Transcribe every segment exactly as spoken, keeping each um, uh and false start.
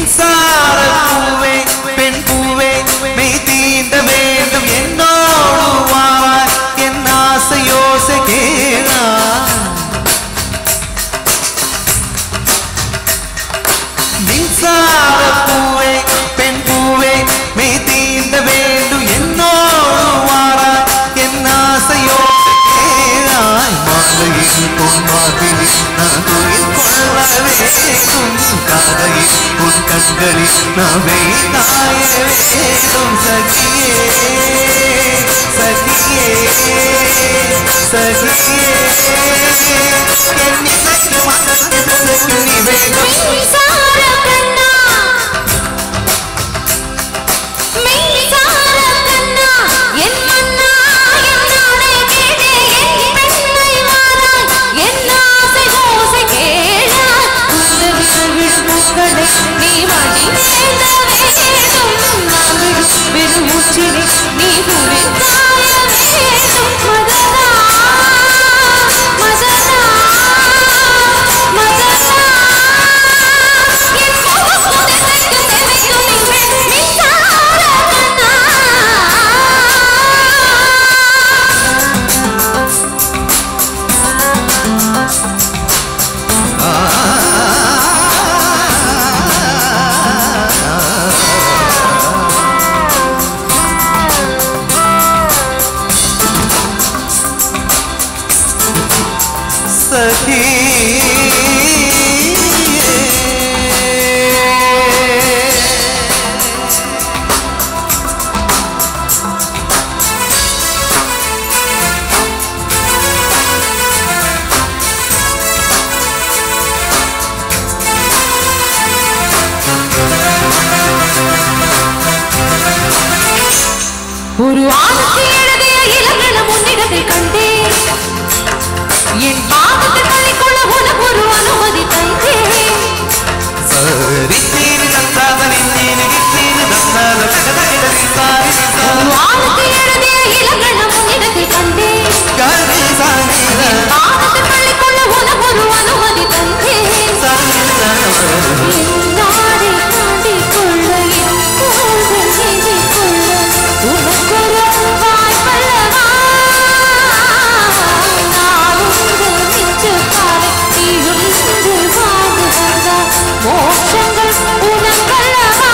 மின்சார பூவே பெண் பூவே மெய் தீண்ட வேண்டும் என்னோடு வாராய் என் ஆசையோசை கேளா மின்சார பூவே பெண் பூவே மெய் தீண்ட வேண்டும் என்னோடு வாராய் என் ஆசையோசை கேளாய் மாலையில் பொன்மாதிரி நான் உயிர் கொள்ள வேண்டும் காலையில் உன் கண்களில் நாமே தாய வேண்டும் சகியே சகியே சகியே என் இசைக்கு மனசுக்கு நீ வேண்டும் ஒரு ஆணுக்கு எழுதிய இலக்கணம் உன்னிடத்தில் கண்டேன் என் பாவத்தை தள்ளிக்கொள்ள உனக்கு ஒரு அனுமதி தந்தேன் ஒரு ஆணுக்கு எழுதிய இலக்கணம் உன்னிடத்தில் கண்டேன் என் பாவத்தை தள்ளிக்கொள்ள உனக்கு ஒரு அனுமதி தந்தேன் நாடை தாண்டிக் கொள்ள எப்போது செய்திக் கொள்ள உனக்கு வாய்ப்பல்லவா நான் உங்கள் மிச்சக்காரை நீயுண்டு வாழ்ந்து வந்தால் மோட்சங்கள் உனக்கல்லவா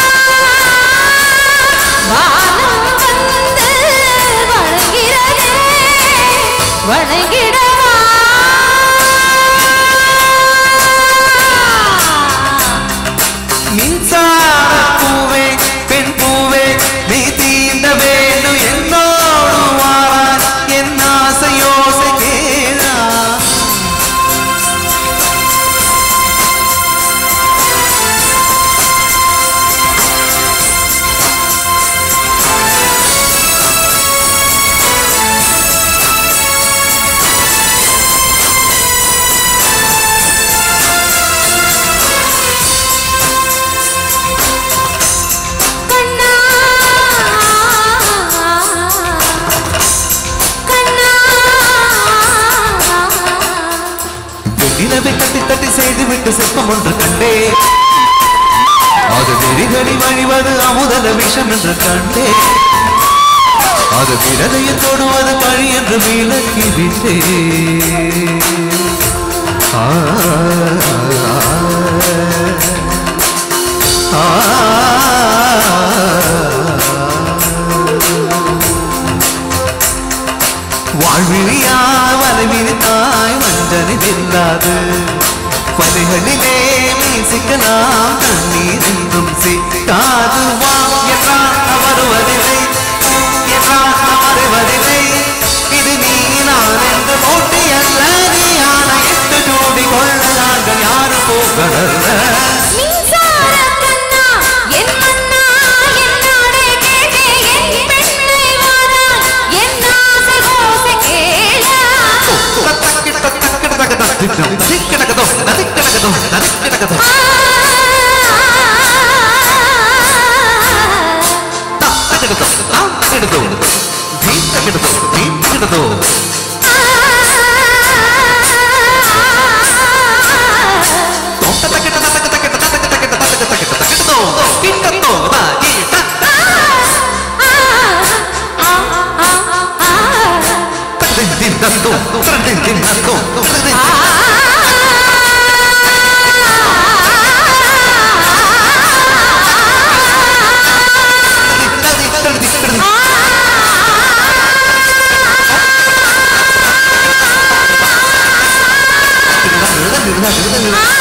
வானம் வந்து வணங்கிறதே வணங்கிடவா மின்சார பூவே பெண் பூவே நீ தீண்ட வேண்டும் என்னோடு வாராய் என் ஆசையோசை கேளா நிலவை தட்டி தட்டி செய்துவிட்டு சிற்பம் ஒன்று கண்டே அது நெறிகளில் வழிவது அமுதல விஷம் என்று கண்டே அது விரதையில் தொடுவது பழி என்று விளக்கி விட்டே வாழ்விழியா வலைவிரித்தாய் வஞ்சனை நில்லாது பலைகளிலே மீசிக்கலாம் கண்ணீர் என்றும் சிக்காது வா என்றால் வருவதில்லை என்றால் வருவதில்லை இது நீ நான் என்ற போட்டி அல்ல நீ ஆணையிட்டு ஜோடி கொள்ள நாங்கள் யாரு போகடல்ல தின்னத்தும் திரண்டின் தின்னத்தும் Ah